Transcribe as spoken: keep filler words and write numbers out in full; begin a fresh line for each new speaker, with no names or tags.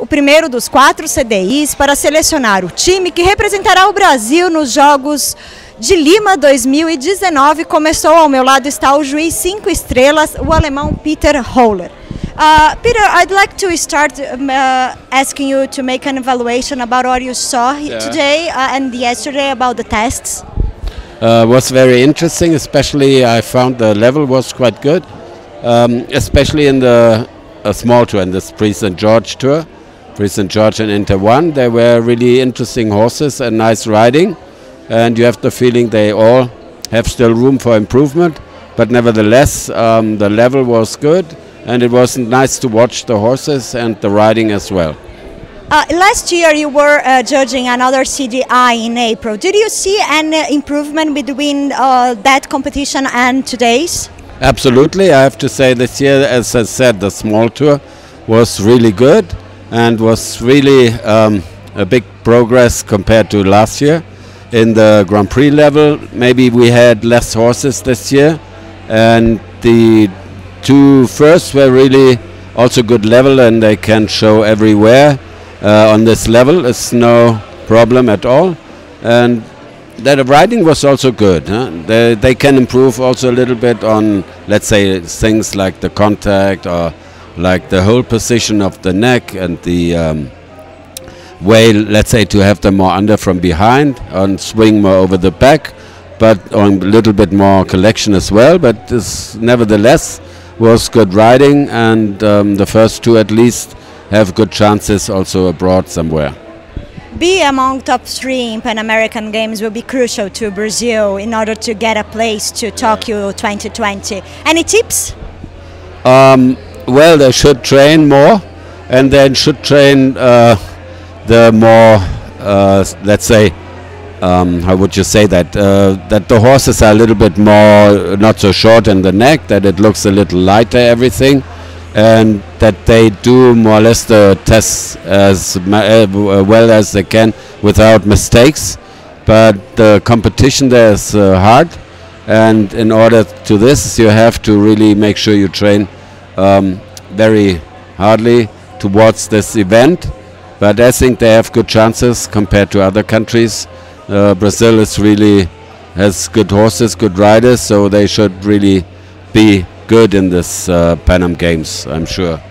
primeiro dos quatro C D Is para selecionar o time que representará o Brasil nos Jogos de Lima dois mil e dezenove. Começou, ao meu lado está o juiz cinco estrelas, o alemão Peter Holler. Uh, Peter, I'd like to start um, uh, asking you to make an evaluation about what you saw yeah. today uh, and yesterday about the tests.
Uh, was very interesting, especially I found the level was quite good, um, especially in the a small tour, in this Prix Saint George tour, Prix Saint George and Inter one. They were really interesting horses and nice riding, and you have the feeling they all have still room for improvement, but nevertheless um, the level was good. And it was nice to watch the horses and the riding as well.
Uh, last year you were uh, judging another C D I in April. Did you see any improvement between uh, that competition and today's?
Absolutely. I have to say this year, as I said, the small tour was really good and was really um, a big progress compared to last year. In the Grand Prix level, maybe we had less horses this year, and the two first were really also good level, and they can show everywhere uh, on this level. It's no problem at all, and the riding was also good. Huh? They, they can improve also a little bit on, let's say, things like the contact or like the whole position of the neck and the um, way, let's say, to have them more under from behind and swing more over the back, but on a little bit more collection as well. But this nevertheless was good riding, and um, the first two at least have good chances also abroad somewhere.
Be among top three in Pan American Games will be crucial to Brazil in order to get a place to Tokyo twenty twenty. Any tips?
Um, well, they should train more, and then should train uh, the more, uh, let's say, Um, how would you say that? Uh, that the horses are a little bit more, not so short in the neck, that it looks a little lighter, everything, and that they do more or less the tests as uh, well as they can without mistakes. But the competition there is uh, hard, and in order to this, you have to really make sure you train um, very hardly towards this event. But I think they have good chances compared to other countries. Uh, Brazil is really has good horses, good riders, so they should really be good in this uh, Pan Am Games, I'm sure.